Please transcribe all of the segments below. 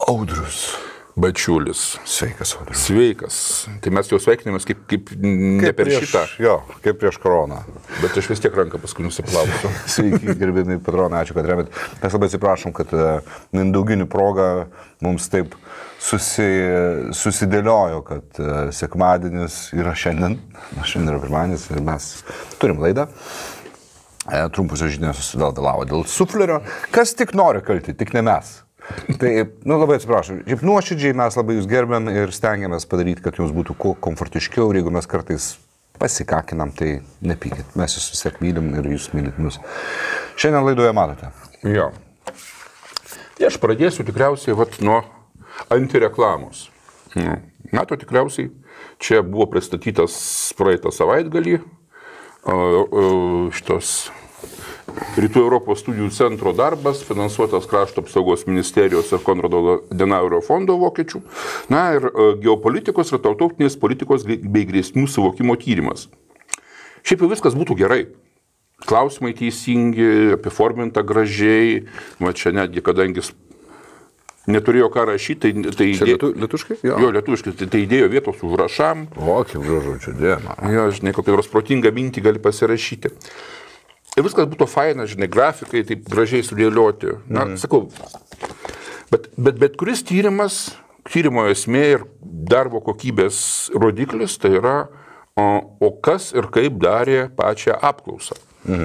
Audrius Bačiulis. Sveikas, Audrius. Sveikas. Tai mes jau sveikinamės kaip ne per šitą. Jo, kaip prieš koroną. Bet aš vis tiek ranką paskui nusiplausiu. Sveiki, gerbimi patronai, ačiū, kad remėt. Mes labai atsiprašom, kad mindauginių proga mums taip susidėliojo, kad sekmadienis yra šiandien yra pirmadienis ir mes turim laidą. Trumpusios žinios susidėlavo dėl suflerio. Kas tik nori kalti, tik ne mes. Tai, labai atsiprašau, šiaip nuoširdžiai mes labai jūs gerbiam ir stengiamės padaryti, kad jums būtų kuo komfortiškiau ir jeigu mes kartais pasikakinam, tai nepykit. Mes jūs vis tiek mylim ir jūs mylit mus. Šiandien laidoje matote. Jo. Tai aš pradėsiu tikriausiai nuo antireklamos. Mato, tikriausiai čia buvo pristatytas praeitą savaitgalį šitos Rytų Europos studijų centro darbas, finansuotas Krašto apsaugos ministerijos ir Konrado Adenauerio fondo vokiečių. Na ir geopolitikos ir tarptautinės politikos bei grėsmių suvokimo tyrimas. Šiaip jau viskas būtų gerai. Klausimai teisingi, apiforminta gražiai. Va čia netgi, kadangi neturėjo ką rašyti, tai lietuviškai? Jo, lietuviškai. Tai įdėjo vietos užrašam. O, kaip gražu, čia dėma. Jo, žinai, kokią nors protingą mintį gali pasirašyti. Ir viskas būtų faina, žinai, grafikai taip gražiai sudėlioti. Na, sakau, bet kuris tyrimo esmė ir darbo kokybės rodiklis, tai yra, o kas ir kaip darė pačią apklausą.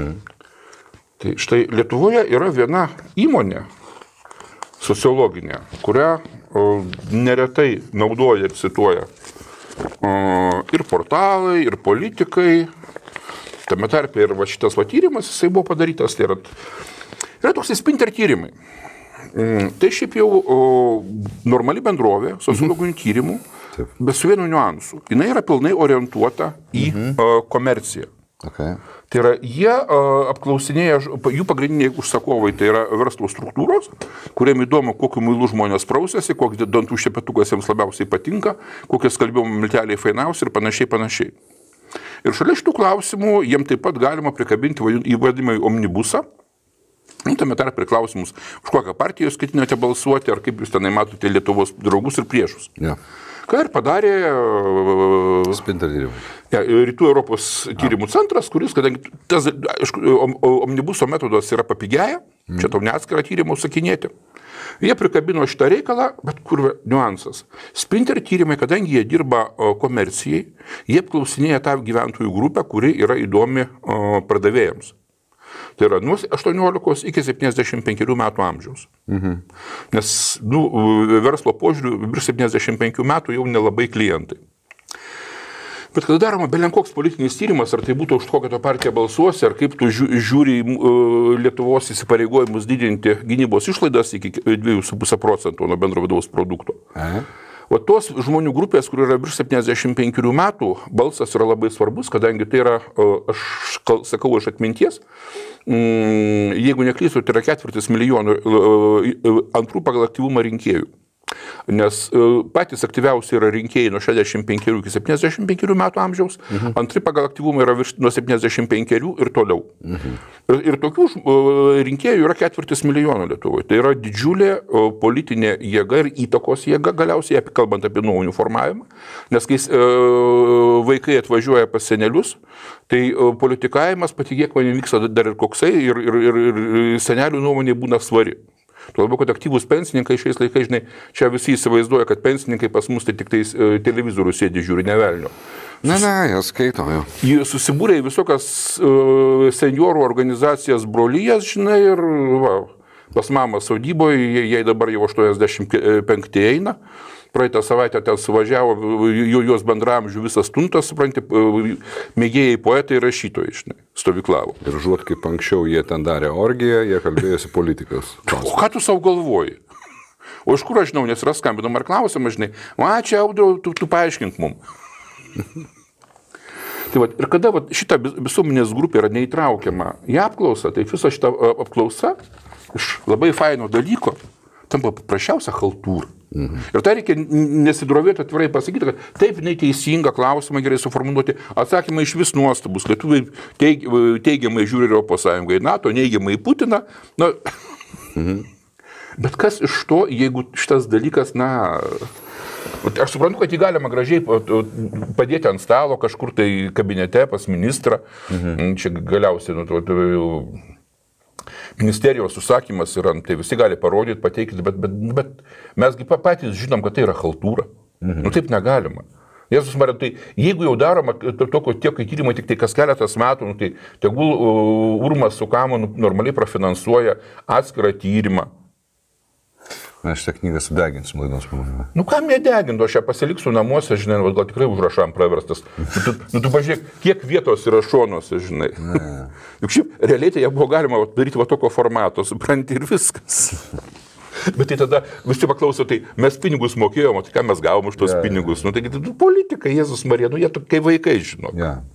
Tai štai Lietuvoje yra viena įmonė sociologinė, kurią neretai naudoja ir cituoja ir portalai, ir politikai. Tame tarpe ir šitas tyrimas, jisai buvo padarytas, tai yra toks Spinter tyrimai. Tai šiaip jau normali bendrovė, sociologinių tyrimų, bet su vienu niuansu. Jis yra pilnai orientuota į komerciją. Okay. Tai yra, jie apklausinėja, jų pagrindiniai užsakovai, tai yra verslo struktūros, kuriem įdomu, kokiu muilu žmonės prausiasi, koks dantų šepetukas jiems labiausiai patinka, kokie skalbimo milteliai fainiausi ir panašiai. Ir šalia šitų klausimų jiem taip pat galima prikabinti įvadimą į omnibusą. Tame tarp ir klausimus, už kokią partiją jūs ketinate balsuoti, ar kaip jūs tenai matote Lietuvos draugus ir priešus. Ja. Ką ir padarė Spinter tyrimai. Rytų Europos tyrimų centras, kuris, kadangi tas omnibuso metodas yra papigėję, čia tau neatskirą tyrimą užsakinėti. Jie prikabino šitą reikalą, bet kur niuansas. Spinter tyrimai, kadangi jie dirba komercijai, jie apklausinėja tą gyventojų grupę, kuri yra įdomi pardavėjams. Tai yra nuo 18 iki 75 metų amžiaus. Nes verslo požiūrių virš 75 metų jau nelabai klientai. Bet kada daroma belenkoks politinis tyrimas, ar tai būtų už kokią to partiją balsuosi, ar kaip tu žiūri Lietuvos įsipareigojimus didinti gynybos išlaidas iki 2,5% nuo bendro vidaus produkto. O tos žmonių grupės, kur yra virš 75 metų, balsas yra labai svarbus, kadangi tai yra, aš sakau iš atminties, jeigu neklystu, tai yra 250 000 antrų pagal aktyvumą rinkėjų. Nes patys aktyviausi yra rinkėjai nuo 65 iki 75 metų amžiaus, antri pagal aktyvumą yra nuo 75 ir toliau. Ir tokių rinkėjų yra 250 000 Lietuvoje. Tai yra didžiulė politinė jėga ir įtakos jėga, galiausiai kalbant apie nuomonių formavimą. Nes kai vaikai atvažiuoja pas senelius, tai politikavimas, patikėk man, vyksta dar ir koksai, ir senelių nuomonė būna svari. Tuo labiau, kad aktyvūs pensininkai šiais laikais, žinai, čia visi įsivaizduoja, kad pensininkai pas mus tai tik tais televizorių sėdi žiūri, nevelnio. Ne, jie skaito jau. Jie susibūrė į visokias seniorų organizacijas brolyjas, žinai, ir pas mamą saudyboje, jai dabar jau 85 eina. Praeitą savaitę ten suvažiavo, jos bendramžių visas tuntas, supranti, mėgėjai poetai ir rašytojai, žinai, stovyklavo. Ir žuot, kaip anksčiau jie ten darė orgiją, jie kalbėjosi politikas. O ką tu savo galvoji? O iš kur aš žinau, nes yra skambinama ir klausimą, žinai, čia Audriau, tu paaiškink mum. Tai ir kada šita visuomenės grupė yra neįtraukiama į apklausą, tai visa šita apklausa iš labai faino dalyko tampa paprasčiausia haltūra. Ir tai reikia nesidrovėti atvirai pasakyti, kad taip, teisinga, klausimą gerai suformuluoti, atsakymai iš vis nuostabus. Lietuviai teigiamai žiūri Europos Sąjungą į NATO, neigiamai į Putiną. Bet kas iš to, jeigu šitas dalykas, na... Aš suprantu, kad jį galima gražiai padėti ant stalo kažkur tai kabinete pas ministrą. Čia galiausiai ministerijos užsakymas yra, tai visi gali parodyti, pateikti, bet mesgi patys žinom, kad tai yra chaltūra. Taip negalima. Jėzus Marija, tai jeigu jau daroma tiek tyrimai tik tai kas keletas metų, tai tegul Urmas su Kamanu normaliai prafinansuoja atskirą tyrimą. Mes šitą knygą sudeginsim laidos pabaigą. Kam nedegintų, aš ją pasiliksiu namuose, žinai, gal tikrai užrašam praverstas. Tu pažiūrėk, kiek vietos yra šonuose, žinai. Juk šiaip realiai tai ją buvo galima daryti tokio formato, supranti, ir viskas. Bet tai tada visi paklauso, tai mes pinigus mokėjom, o tai ką mes gavom už tos pinigus? Taigi, politika, Jėzus Marija, jie kai vaikai, žinok.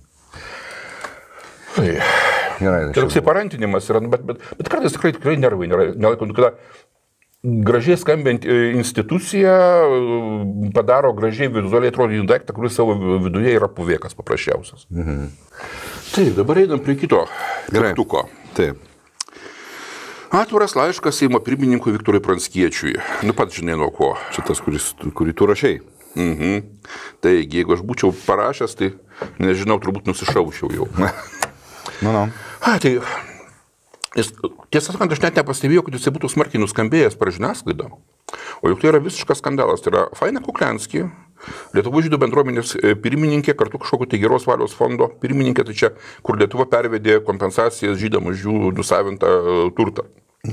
Tai toksai parantinimas yra, bet kartais tikrai nervai nelaiko, kada gražiai skambint institucija padaro gražiai vizualiai atrodyti daiktą, kuris savo viduje yra puvėkas paprasčiausias. Taip, dabar einam prie kito tiktuko. Taip. Atviras laiškas Seimo pirmininkui Viktorui Pranckiečiui. Pats žinai nuo ko. Šitas, kurį tu rašai. Taigi, jeigu aš būčiau parašęs, tai nežinau, turbūt nusišaučiau jau. Tai, tiesą sakant, aš net nepastebėjau, kad jisai būtų smarkiai nuskambėjęs per žiniasklaidą. O juk tai yra visiškas skandalas. Tai yra Faina Kukliansky, Lietuvos žydų bendruomenės pirmininkė, kartu kažkokio tai geros valios fondo pirmininkė, tai čia, kur Lietuva pervedė kompensacijas žydam už jų nusavintą turtą.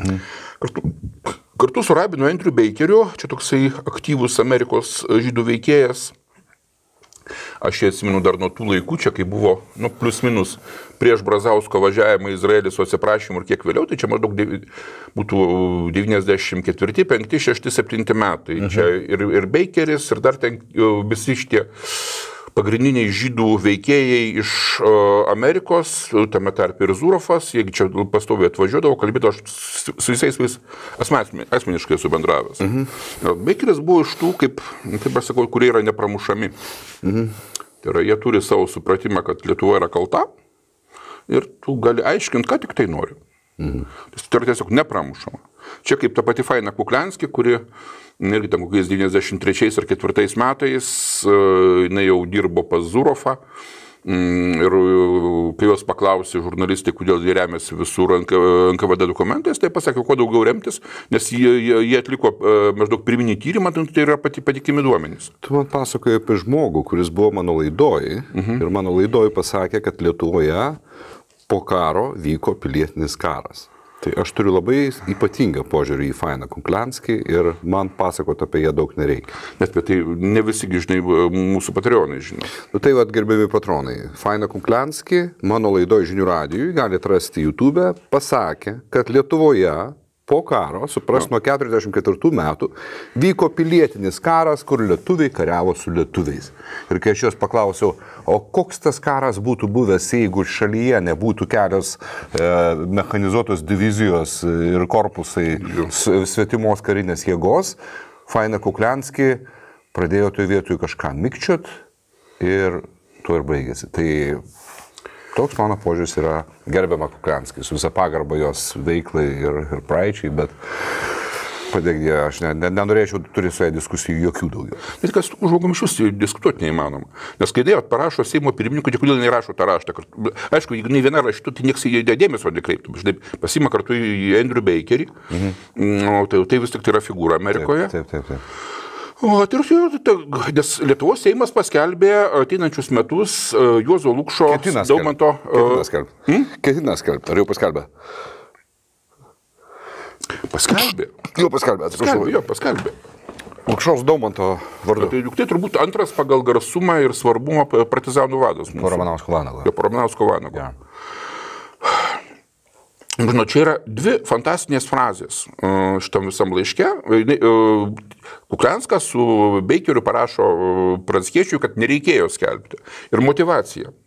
Kartu su rabinu Andrew Bakeriu, čia toksai aktyvus Amerikos žydų veikėjas. Aš jį atsimenu dar nuo tų laikų, čia kai buvo, plius minus, prieš Brazausko važiavimą į Izraelį su atsiprašymu ir kiek vėliau, tai čia maždaug būtų 94, 5, 6, 7 metai. Čia ir Bakeris, ir dar ten visi šitie pagrindiniai žydų veikėjai iš Amerikos, tame tarp ir Zurofas, jeigu čia pastoviai atvažiuodavo, kalbėdavo, aš su visais asmeniškai esu bendravęs. Bakeris buvo iš tų, kaip aš sakau, kurie yra nepramušami. Tai yra, jie turi savo supratimą, kad Lietuva yra kalta ir tu gali aiškinti, ką tik tai nori. Tai yra tiesiog nepramušama. Čia kaip ta pati Faina Kukliansky, kuri irgi ten kokiais 93 ar 4 metais jinai jau dirbo pas Zurofą ir kai jos paklausė žurnalistai, kodėl jie remiasi visur NKVD dokumentais, tai pasakė, kuo daugiau remtis, nes jie atliko maždaug pirminį tyrimą, tai yra patikimi duomenys. Tu man pasakoji apie žmogų, kuris buvo mano laidoj ir mano laidoj pasakė, kad Lietuvoje po karo vyko pilietinis karas. Tai aš turiu labai ypatingą požiūrį į Fainą Kukliansky ir man pasakoti apie ją daug nereikia. Nes apie tai ne visi, žinai, mūsų patronai žino. Tai gerbiami patronai, Faina Kukliansky mano laidoj Žinių radijui, galite rasti YouTube, pasakė, kad Lietuvoje po karo, supras, nuo 44 metų, vyko pilietinis karas, kur lietuviai kariavo su lietuviais. Ir kai aš jos paklausiau, o koks tas karas būtų buvęs, jeigu šalyje nebūtų kelios mechanizuotos divizijos ir korpusai svetimos karinės jėgos, Faina Kukliansky pradėjo toje vietoje kažką mikčiot ir tuo ir baigėsi. Tai toks mano požiūris yra gerbiama Kukliansky, su visą pagarbą jos veiklai ir praeičiai, bet padėkdė, aš nenorėčiau turėti su ją diskusijų jokių daugiau. Bet kas tų žmogum iš vis diskutuoti neįmanoma. Nes kai dėl parašo Seimo pirmininkui, tai kodėl nerašo tą raštą. Aišku, jeigu ne viena rašytų, tai nieks į dėmesio nekreiptų. Štai pasima kartu į Andrew Bakerį, tai vis tik tai yra figūra Amerikoje. Taip. Nes Lietuvos Seimas paskelbė ateinančius metus Juozo Lukšo Daumanto... Ketina skelbti. Ar jau paskelbė? Paskelbė. Jau paskelbė, atsiprašau. Jo, paskelbė. Lukšos Daumanto vardu. Tai turbūt antras pagal garsumą ir svarbumą partizanų vadas. Po Ramanausko Vanago. Po Ramanausko Vanago. Žinau, čia yra dvi fantastinės frazės šitam visam laiške. Kuklianskas su Bakeriu parašo Pranckiečiui, kad nereikėjo skelbti. Ir motyvacija.